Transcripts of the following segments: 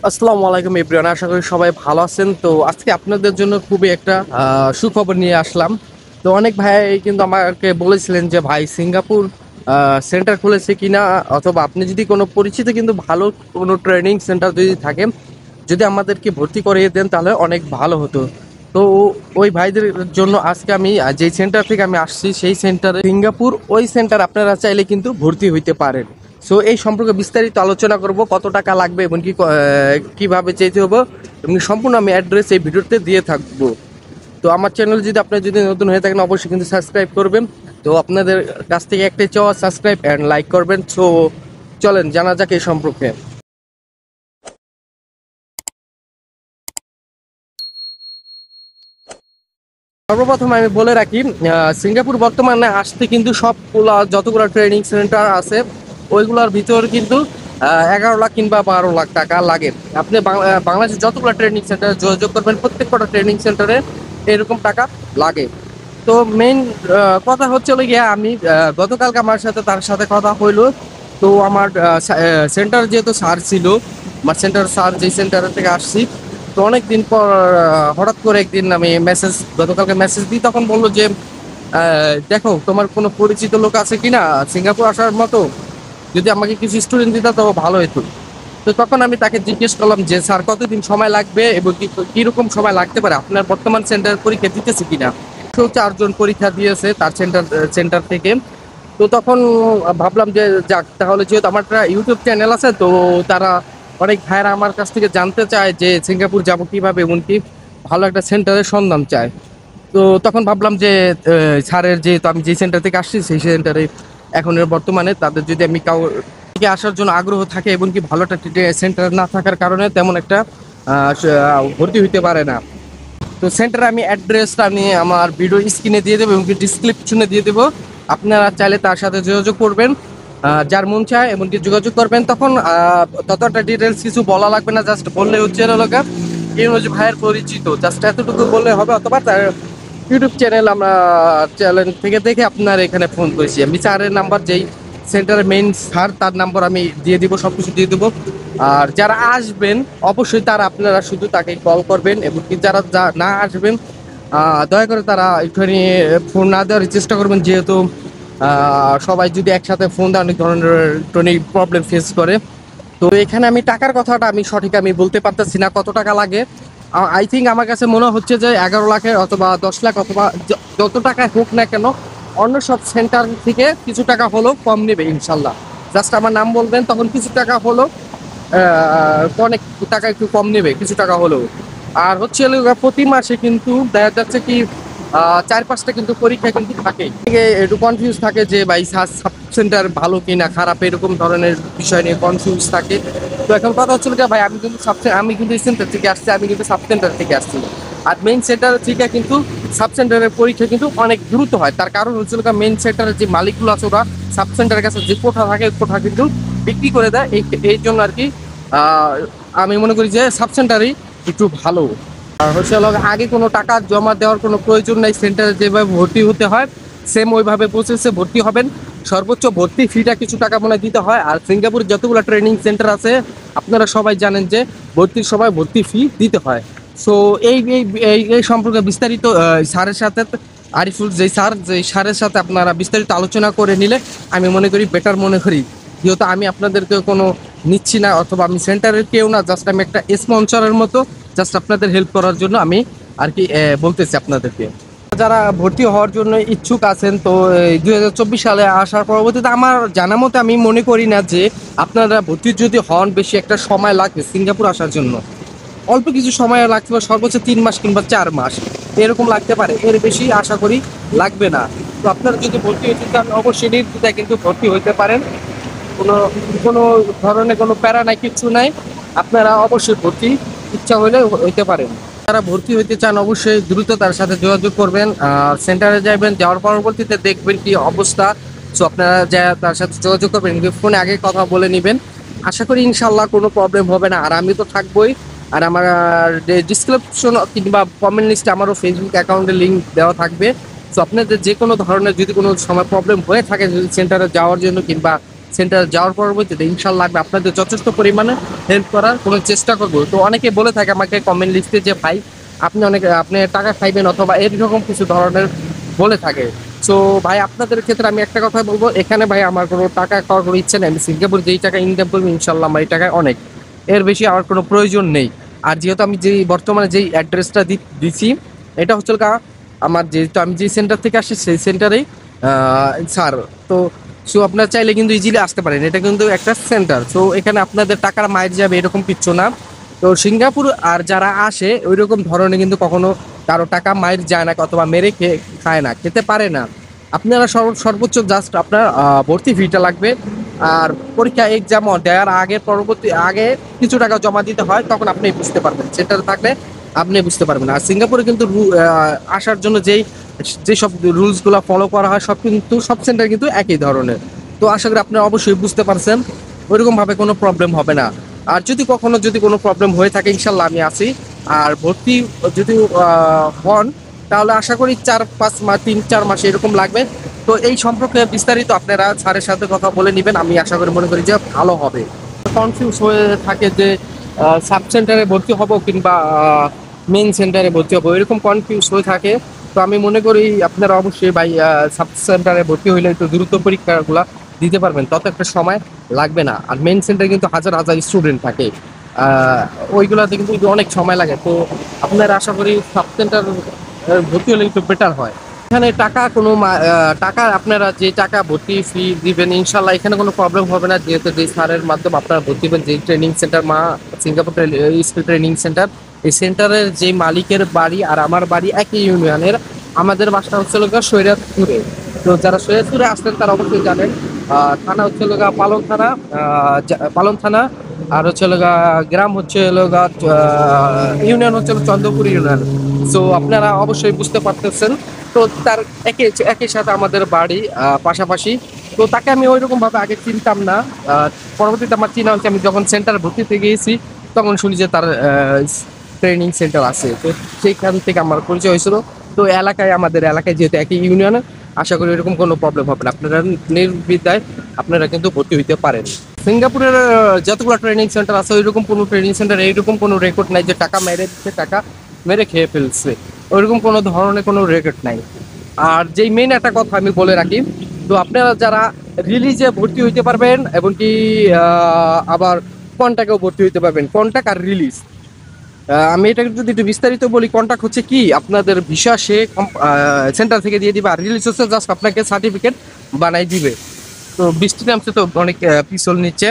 আসসালামু আলাইকুম এভরিওয়ান, আশা করি সবাই ভালো আছেন। তো আজকে আপনাদের জন্য খুবই একটা সুখবর নিয়ে আসলাম। তো অনেক ভাই কিন্তু আমাকে বলেছিলেন যে ভাই সিঙ্গাপুর সেন্টার খুলেছে কিনা, অথবা আপনি যদি কোনো পরিচিত কিন্তু ভালো কোনো ট্রেনিং সেন্টার যদি থাকে, যদি আমাদেরকে ভর্তি করিয়ে দেন তাহলে অনেক ভালো হতো। তো ওই ভাইদের জন্য আজকে আমি যেই সেন্টার থেকে আমি আসছি সেই সেন্টারে সিঙ্গাপুর, ওই সেন্টার আপনারা চাইলে কিন্তু ভর্তি হইতে পারেন। সো এই সম্পর্কে বিস্তারিত আলোচনা করব, কত টাকা লাগবে এবং কিভাবে যেতে হবে, এবং সম্পূর্ণ আমি অ্যাড্রেস এই ভিডিওতে দিয়ে থাকবো। তো আমার চ্যানেল যদি আপনি যদি নতুন হয়ে থাকেন অবশ্যই কিন্তু সাবস্ক্রাইব করবেন। তো আপনাদের কাছ থেকে একটাই চাওয়া, সাবস্ক্রাইব অ্যান্ড লাইক করবেন। সো চলেন জানা যাক এই সম্পর্কে। সর্বপ্রথম আমি বলে রাখি, সিঙ্গাপুর বর্তমানে আসতে কিন্তু সবগুলা যতগুলো ট্রেনিং সেন্টার আছে ওইগুলোর ভিতর কিন্তু 11 লাখ কিংবা 12 লাখ টাকা লাগে। আপনি বাংলাদেশের যতগুলো ট্রেনিং সেন্টারে যোগাযোগ করবেন প্রত্যেক কটা ট্রেনিং সেন্টারে এরকম টাকা লাগে। তো মেইন কথা হচ্ছে হলো গিয়া, আমি গতকালকে আমার সাথে তার সাথে কথা হইলো। তো আমার সেন্টার যেহেতু স্যার ছিল, আমার সেন্টার স্যার যেই সেন্টার থেকে আসছি, তো অনেক দিন পর হঠাৎ করে একদিন আমি গতকালকে মেসেজ দিই, তখন বললো যে দেখো তোমার কোনো পরিচিত লোক আছে কিনা সিঙ্গাপুর আসার মতো, যদি আমাকে কিছু স্টুডেন্ট দিত তো ভালো হতো। তো তখন আমি তাকে জিজ্ঞেস করলাম যে স্যার কতদিন সময় লাগবে এবং কিরকম সময় লাগতে পারে, আপনার বর্তমান সেন্টার পরীক্ষা দিতেছে কিনা। তো 4 জন পরীক্ষা দিয়েছে তার সেন্টার থেকে। তো তখন ভাবলাম যে যাক, তাহলে যেহেতু আমার একটা ইউটিউব চ্যানেল আছে, তো তারা অনেক ভাইয়েরা আমার কাছ থেকে জানতে চায় যে সিঙ্গাপুর যাব কিভাবে, এমনকি ভালো একটা সেন্টারের সন্ধান চায়। তো তখন ভাবলাম যে স্যারের যেহেতু আমি যে সেন্টার থেকে আসছি সেই সেন্টারে এখন বর্তমানে তাদের যদি আমি থেকে আসার জন্য আগ্রহ থাকে এবং কি ভালো একটা সেন্টার না থাকার কারণে তেমন একটা ভর্তি হইতে পারে না। তো সেন্টারে আমি অ্যাড্রেসটা আমি আমার ভিডিও স্ক্রিনে দিয়ে দেবো এবং ডিসক্রিপশনে দিয়ে দেবো। আপনারা চাইলে তার সাথে যোগাযোগ করবেন, যার মন চায় এমনকি যোগাযোগ করবেন। তখন ততটা ডিটেলস কিছু বলা লাগবে না, জাস্ট বললে হচ্ছে এলাকা এই হচ্ছে ভাইয়ের পরিচিত, জাস্ট এতটুকু বললে হবে। অথবা তার ইউটিউব চ্যানেল আমরা চ্যানেল থেকে দেখে আপনার এখানে ফোন করেছি আমি, স্যারের নাম্বার যেই সেন্টারের মেইন স্যার তার নাম্বার আমি দিয়ে দিব, সব কিছু দিয়ে দেবো। আর যারা আসবেন অবশ্যই তারা আপনারা শুধু তাকে কল করবেন, এবং কি যারা না আসবেন দয়া করে তারা একটুখানি ফোন না দেওয়ার চেষ্টা করবেন, যেহেতু সবাই যদি একসাথে ফোন দেয় অনেক ধরনের একটুখানি প্রবলেম ফেস করে। তো এখানে আমি টাকার কথাটা আমি সঠিক আমি বলতে পারতেছি না কত টাকা লাগে। আই থিঙ্ক আমার কাছে মনে হচ্ছে যে 11 লাখের অথবা 10 লাখ, অথবা যত টাকায় হোক না কেন অন্য সব সেন্টার থেকে কিছু টাকা হলেও কম নেবে ইনশাল্লাহ। জাস্ট আমার নাম বলবেন, তখন কিছু টাকা হলো অনেক টাকা একটু কম নেবে কিছু টাকা হলেও। আর হচ্ছে প্রতি মাসে কিন্তু দেখা যাচ্ছে কি 4-5টা কিন্তু পরীক্ষা কিন্তু থাকে, একটু কনফিউজ থাকে যে ভাই সাব সেন্টার ভালো কি না খারাপ, এরকম ধরনের বিষয় নিয়ে কনফিউজ থাকে। তো এখন কথা হচ্ছিল যে ভাই আমি কিন্তু এই সেন্টার থেকে আসছি, আমি কিন্তু সাব সেন্টার থেকে আসছি। আর মেইন সেন্টার থেকে কিন্তু সাব সেন্টারের পরীক্ষা কিন্তু অনেক দ্রুত হয়। তার কারণ হচ্ছিল মেইন সেন্টারের যে মালিকগুলো আছে ওরা সাব সেন্টারের কাছে যে কোঠা থাকে কোঠা কিন্তু বিক্রি করে দেয়। এই জন্য আর কি আমি মনে করি যে সাব সেন্টারই একটু ভালো। আর হচ্ছে আগে কোনো টাকা জমা দেওয়ার কোনো প্রয়োজন নেই, সেন্টারে যেভাবে ভর্তি হতে হয় সেম ওইভাবে প্রসেসে ভর্তি হবেন। সর্বোচ্চ ভর্তি ফিটা কিছু টাকা মনে দিতে হয়। আর সিঙ্গাপুর যতগুলো ট্রেনিং সেন্টার আছে আপনারা সবাই জানেন যে ভর্তির সময় ভর্তি ফি দিতে হয়। সো এই এই এই এই সম্পর্কে বিস্তারিত স্যারের সাথে, আরিফুল যেই স্যারের সাথে আপনারা বিস্তারিত আলোচনা করে নিলে আমি মনে করি বেটার মনে করি, যেহেতু আমি আপনাদেরকে কোনো নিচ্ছি না, অথবা আমি সেন্টারের কেউ না, জাস্ট আমি একটা স্পন্সরের মতো জাস্ট আপনাদের হেল্প করার জন্য আমি আর কি বলতেছি আপনাদেরকে। যারা ভর্তি হওয়ার জন্য ইচ্ছুক আছেন, তো 2024 সালে আসার পরবর্তীতে আমার জানা মতে আমি মনে করি না যে আপনারা ভর্তি যদি হন বেশি একটা সময় লাগবে সিঙ্গাপুর আসার জন্য। অল্প কিছু সময় লাগতে পারে, সর্বোচ্চ 3 মাস কিংবা 4 মাস এরকম লাগতে পারে, এর বেশি আশা করি লাগবে না। তো আপনারা যদি ভর্তি হইতে চান অবশ্যই নির্দ্বিধায় কিন্তু ভর্তি হইতে পারেন, কোনো কোনো ধরনের কোনো প্যারা নাই, কিচ্ছু নাই। আপনারা অবশ্যই ভর্তি ইচ্ছা হলে হইতে পারেন। যারা ভর্তি হইতে চান অবশ্যই দ্রুত তার সাথে যোগাযোগ করবেন, সেন্টারে যাবেন, যাওয়ার পরবর্তীতে দেখবেন কি অবস্থা। সো আপনারা যা তার সাথে যোগাযোগ করবেন, ফোনে আগে কথা বলে নেবেন। আশা করি ইনশাল্লাহ কোনো প্রবলেম হবে না। আর আমি তো থাকবোই। আর আমার ডিসক্রিপশন কিংবা কমেন্ট লিস্টে আমারও ফেসবুক অ্যাকাউন্টের লিঙ্ক দেওয়া থাকবে। সো আপনাদের যে কোনো ধরনের যদি কোনো সময় প্রবলেম হয়ে থাকে যদি সেন্টারে যাওয়ার জন্য কিংবা সেন্টারে যাওয়ার পরবর্তীতে ইনশাল্লাহ আমি আপনাদের যথেষ্ট পরিমাণে হেল্প করার কোনো চেষ্টা করবো। তো অনেকে বলে থাকে আমাকে কমেন্ট লিস্টে যে ভাই আপনি টাকা খাইবেন অথবা এরকম কিছু ধরনের বলে থাকে। সো ভাই আপনাদের ক্ষেত্রে আমি একটা কথা বলবো, এখানে ভাই আমার কোনো টাকা খাওয়ার কোনো ইচ্ছে নেই। আমি সিঙ্গাপুর যেই টাকা ইনকাম করবো ইনশাল্লাহ আমার এই টাকায় অনেক, এর বেশি আমার কোনো প্রয়োজন নেই। আর যেহেতু আমি যেই বর্তমানে যেই অ্যাড্রেসটা দিছি এটা হচ্ছে আমার, যেহেতু আমি যেই সেন্টার থেকে আসছি সেই সেন্টারেই স্যার। তো সো আপনারা চাইলে কিন্তু ইজিলি আসতে পারেন, এটা কিন্তু একটা সেন্টার। সো এখানে আপনাদের টাকার মাইর যাবে এরকম কিচ্ছু না। তো সিঙ্গাপুর আর যারা আসে ওই রকম ধরনের কিন্তু কখনো কারো টাকা মাইর যায় না অথবা মেরে খায় না, খেতে পারে না। আপনারা সর্বোচ্চ জাস্ট আপনার ভর্তি ফিটা লাগবে, আর পরীক্ষা এক্সাম দেওয়ার আগে আগে কিছু টাকা জমা দিতে হয়, তখন আপনি বুঝতে পারবেন। সেন্টারে থাকলে আপনি বুঝতে পারবেন। আর সিঙ্গাপুরে কিন্তু আসার জন্য যেসব রুলসগুলো ফলো করা হয় সব সেন্টার কিন্তু একই ধরনের। তো আশা করি আপনারা অবশ্যই বুঝতে পারছেন, ওইরকম ভাবে কোনো প্রবলেম হবে না। আর যদি কোনো প্রবলেম হয়ে থাকে ইনশাল্লাহ আমি আছি। আর ভর্তি যদি হন তাহলে আশা করি 4-5 মাস, 3-4 মাস এরকম লাগবে। তো এই সম্পর্কে বিস্তারিত আপনারা স্যারের সাথে কথা বলে নেবেন, আমি আশা করি মনে করি যে ভালো হবে। কনফিউজ হয়ে থাকে যে সাব সেন্টারে ভর্তি হব কিংবা মেইন সেন্টারে ভর্তি হবো, এরকম কনফিউজ হয়ে থাকে। তো আমি মনে করি আপনারা অবশ্যই ভাই সাব সেন্টারে ভর্তি হইলে একটু দ্রুত পরীক্ষাগুলো দিতে পারবেন, তত একটা সময় লাগবে না। আর মেইন সেন্টারে কিন্তু হাজার হাজার স্টুডেন্ট থাকে, ওইগুলোতে কিন্তু অনেক সময় লাগে। তো আপনারা আশা করি সাব সেন্টার ভর্তি হলে একটু বেটার হয়। এখানে টাকা আপনারা যে টাকা ভর্তি ফি দিবেন ইনশাল্লাহ এখানে কোনো প্রবলেম হবে না, যেহেতু যে স্যারের মাধ্যমে আপনারা ভর্তি হবেন, যে training centre Singapore skill training centre, এই সেন্টারের যে মালিকের বাড়ি আর আমার বাড়ি একই ইউনিয়নের। আমাদের বাসা হচ্ছে সৈয়দপুরে। তো যারা সৈয়দপুরে আসতেন তারা অবশ্যই জানেন, থানা হচ্ছে পালং থানা, পালং থানা। আর হচ্ছে গ্রাম হচ্ছে ইউনিয়ন হচ্ছে চন্দ্রপুর ইউনিয়ন। সো আপনারা অবশ্যই বুঝতে পারতেছেন। তো তার একই সাথে আমাদের বাড়ি পাশাপাশি। তো তাকে আমি ওইরকম ভাবে আগে চিনতাম না, পরবর্তীতে আমার চিনা হচ্ছে। আমি যখন সেন্টার ভর্তিতে গিয়েছি তখন শুনি যে তার ট্রেনিং সেন্টার আছে, তো সেইখান থেকে আমার পরিচয় হয়েছিল। তো আমাদের এলাকায় যেহেতু একই ইউনিয়নে, আশা করি এরকম কোনো প্রবলেম হবে না, আপনারা নির্বিধায় আপনারা কিন্তু ভর্তি হইতে পারেন। সিঙ্গাপুরের যতগুলো ট্রেনিং সেন্টার আছে ওইরকম কোনো ট্রেনিং সেন্টার এইরকম কোনো রেকর্ড নাই যে টাকা মেরে দিচ্ছে, টাকা মেরে খেয়ে ফেলছে, ওইরকম কোনো ধরনের কোনো রেকর্ড নাই। আর যেই মেইন একটা কথা আমি বলে রাখি, তো আপনারা যারা রিলিজে ভর্তি হইতে পারবেন এবং কি আবার কন্ট্যাক্টেও ভর্তি হইতে পারবেন, কন্ট্যাক্ট আর রিলিজ। আমি এটা যদি একটু বিস্তারিত বলি, কন্ট্যাক্ট হচ্ছে কি আপনাদের ভিসা সে সেন্টার থেকে দিয়ে দিবে, আর রিলিজ হচ্ছে জাস্ট আপনাকে সার্টিফিকেট বানাই দিবে। তো বৃষ্টি নামছে তো অনেক পিছল নিচ্ছে।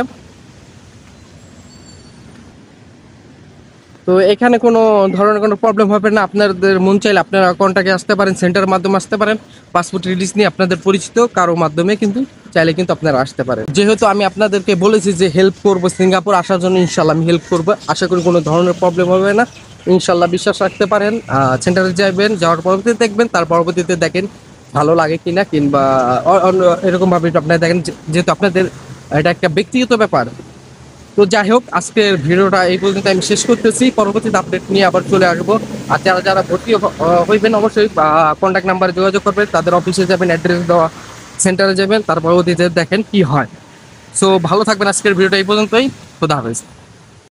তো এখানে কোনো ধরনের কোনো প্রবলেম হবে না, আপনাদের মন চাইলে আপনারা কন্ট্যাক্টে আসতে পারেন, সেন্টারের মাধ্যমে আসতে পারেন। পাসপোর্ট রিলিজ নিয়ে আপনাদের পরিচিত কারো মাধ্যমে কিন্তু চাইলে কিন্তু আপনারা আসতে পারেন। যেহেতু আমি আপনাদেরকে বলেছি যে হেল্প করবো সিঙ্গাপুর আসার জন্য, ইনশাল্লাহ আমি হেল্প করবো। আশা করি কোনো ধরনের প্রবলেম হবে না, ইনশাল্লাহ বিশ্বাস রাখতে পারেন। সেন্টারে যাওয়ার পরবর্তীতে দেখবেন, তার পরবর্তীতে দেখেন ভালো লাগে কিনা, কিংবা এরকমভাবে আপনারা দেখেন, যেহেতু আপনাদের এটা একটা ব্যক্তিগত ব্যাপার। তো যাই হোক, আজকের ভিডিওটা এই পর্যন্ত আমি শেষ করতেছি, পরবর্তীতে আপডেট নিয়ে আবার চলে আসবো। আর যারা যারা ভর্তি হইবেন অবশ্যই কন্ট্যাক্ট নাম্বারে যোগাযোগ করবেন, তাদের অফিসে যাবেন, অ্যাড্রেস দেওয়া সেন্টারে যাবেন, তার পরবর্তীতে দেখেন কি হয়। সো ভালো থাকবেন, আজকের ভিডিওটা এই পর্যন্তই। খোদা হাফেজ।